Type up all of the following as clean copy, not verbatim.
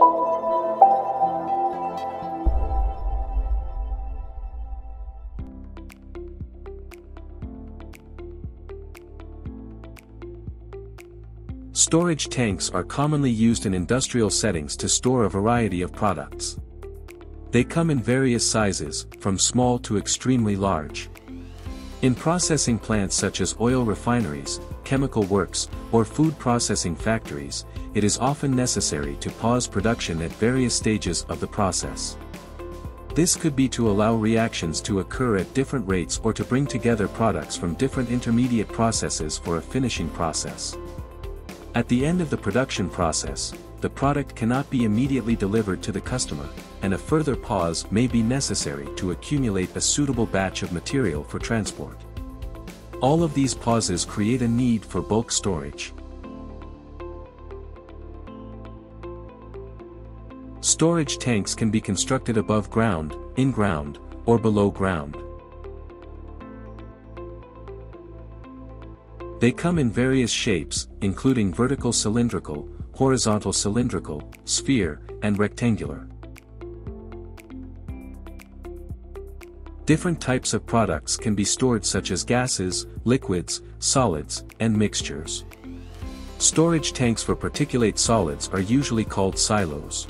Storage tanks are commonly used in industrial settings to store a variety of products. They come in various sizes, from small to extremely large. In processing plants such as oil refineries, chemical works, or food processing factories, it is often necessary to pause production at various stages of the process. This could be to allow reactions to occur at different rates or to bring together products from different intermediate processes for a finishing process. At the end of the production process, the product cannot be immediately delivered to the customer, and a further pause may be necessary to accumulate a suitable batch of material for transport. All of these pauses create a need for bulk storage. Storage tanks can be constructed above ground, in ground, or below ground. They come in various shapes, including vertical cylindrical, horizontal cylindrical, sphere, and rectangular. Different types of products can be stored such as gases, liquids, solids, and mixtures. Storage tanks for particulate solids are usually called silos.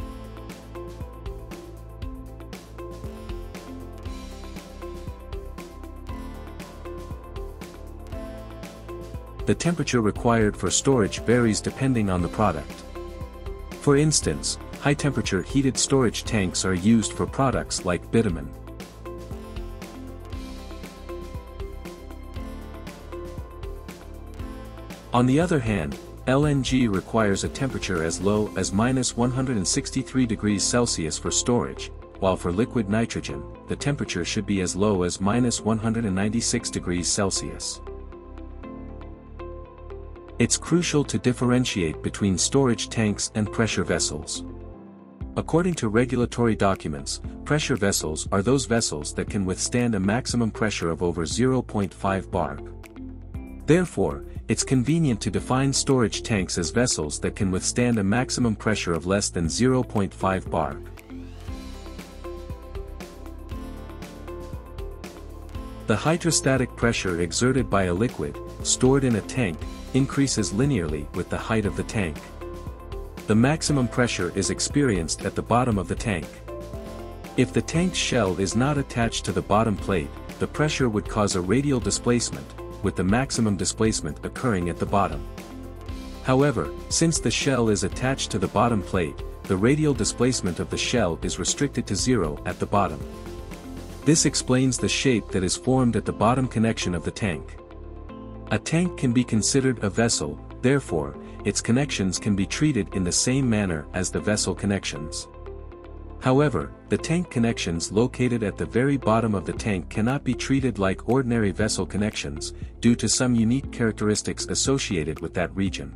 The temperature required for storage varies depending on the product. For instance, high-temperature heated storage tanks are used for products like bitumen. On the other hand, LNG requires a temperature as low as -163 degrees Celsius for storage, while for liquid nitrogen, the temperature should be as low as -196 degrees Celsius. It's crucial to differentiate between storage tanks and pressure vessels. According to regulatory documents, pressure vessels are those vessels that can withstand a maximum pressure of over 0.5 bar. Therefore, it's convenient to define storage tanks as vessels that can withstand a maximum pressure of less than 0.5 bar. The hydrostatic pressure exerted by a liquid, stored in a tank, increases linearly with the height of the tank. The maximum pressure is experienced at the bottom of the tank. If the tank's shell is not attached to the bottom plate, the pressure would cause a radial displacement, with the maximum displacement occurring at the bottom. However, since the shell is attached to the bottom plate, the radial displacement of the shell is restricted to 0 at the bottom. This explains the shape that is formed at the bottom connection of the tank. A tank can be considered a vessel, therefore, its connections can be treated in the same manner as the vessel connections. However, the tank connections located at the very bottom of the tank cannot be treated like ordinary vessel connections, due to some unique characteristics associated with that region.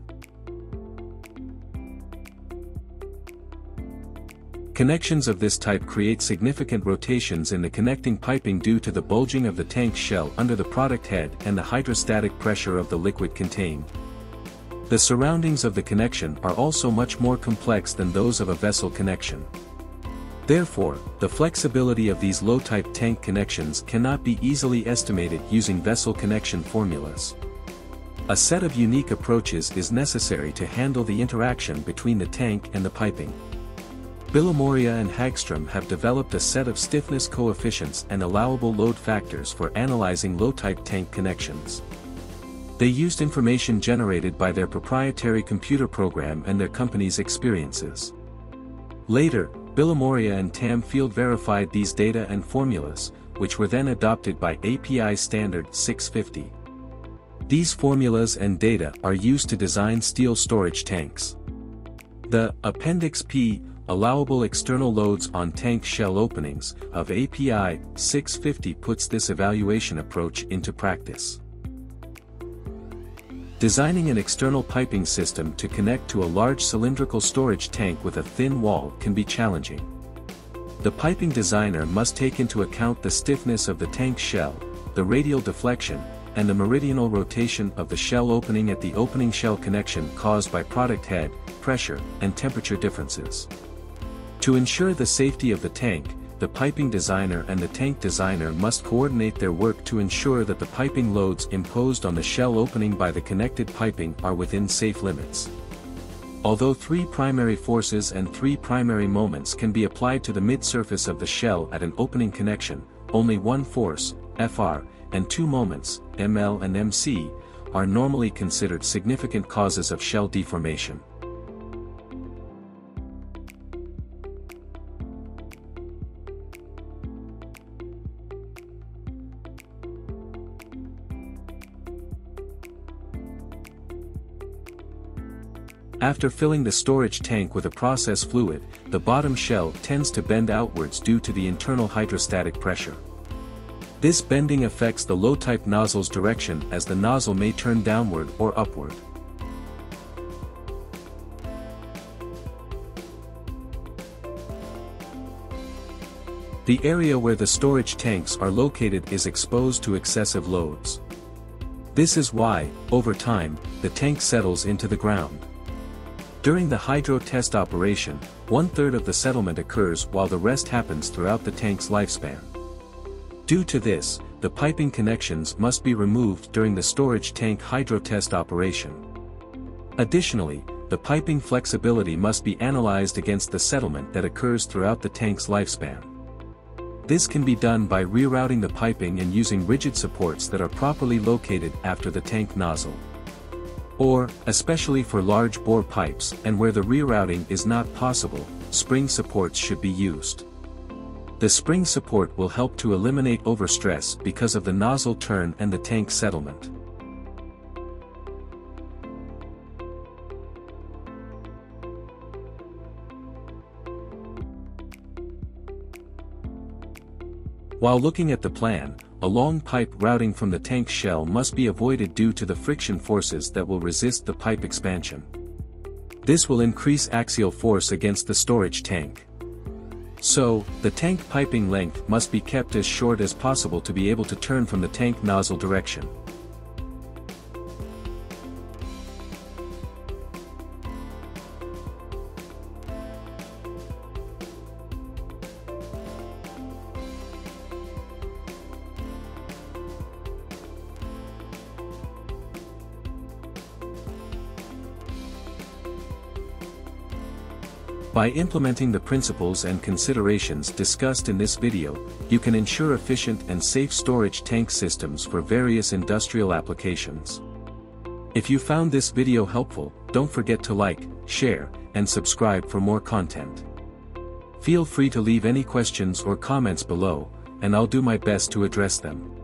Connections of this type create significant rotations in the connecting piping due to the bulging of the tank shell under the product head and the hydrostatic pressure of the liquid contained. The surroundings of the connection are also much more complex than those of a vessel connection. Therefore, the flexibility of these low-type tank connections cannot be easily estimated using vessel connection formulas. A set of unique approaches is necessary to handle the interaction between the tank and the piping. Bilimoria and Hagstrom have developed a set of stiffness coefficients and allowable load factors for analyzing low-type tank connections. They used information generated by their proprietary computer program and their company's experiences. Later, Bilimoria and TAM field verified these data and formulas, which were then adopted by API Standard 650. These formulas and data are used to design steel storage tanks. The Appendix P, Allowable External Loads on Tank Shell Openings, of API 650 puts this evaluation approach into practice. Designing an external piping system to connect to a large cylindrical storage tank with a thin wall can be challenging. The piping designer must take into account the stiffness of the tank shell, the radial deflection, and the meridional rotation of the shell opening at the opening shell connection caused by product head, pressure, and temperature differences. To ensure the safety of the tank, the piping designer and the tank designer must coordinate their work to ensure that the piping loads imposed on the shell opening by the connected piping are within safe limits. Although 3 primary forces and 3 primary moments can be applied to the mid-surface of the shell at an opening connection, only 1 force, Fr, and 2 moments, Ml and Mc, are normally considered significant causes of shell deformation. After filling the storage tank with a process fluid, the bottom shell tends to bend outwards due to the internal hydrostatic pressure. This bending affects the low-type nozzle's direction as the nozzle may turn downward or upward. The area where the storage tanks are located is exposed to excessive loads. This is why, over time, the tank settles into the ground. During the hydro test operation, 1/3 of the settlement occurs while the rest happens throughout the tank's lifespan. Due to this, the piping connections must be removed during the storage tank hydro test operation. Additionally, the piping flexibility must be analyzed against the settlement that occurs throughout the tank's lifespan. This can be done by rerouting the piping and using rigid supports that are properly located after the tank nozzle. Or, especially for large bore pipes and where the rerouting is not possible, spring supports should be used. The spring support will help to eliminate overstress because of the nozzle turn and the tank settlement. While looking at the plan, a long pipe routing from the tank shell must be avoided due to the friction forces that will resist the pipe expansion. This will increase axial force against the storage tank. So, the tank piping length must be kept as short as possible to be able to turn from the tank nozzle direction. By implementing the principles and considerations discussed in this video, you can ensure efficient and safe storage tank systems for various industrial applications. If you found this video helpful, don't forget to like, share, and subscribe for more content. Feel free to leave any questions or comments below, and I'll do my best to address them.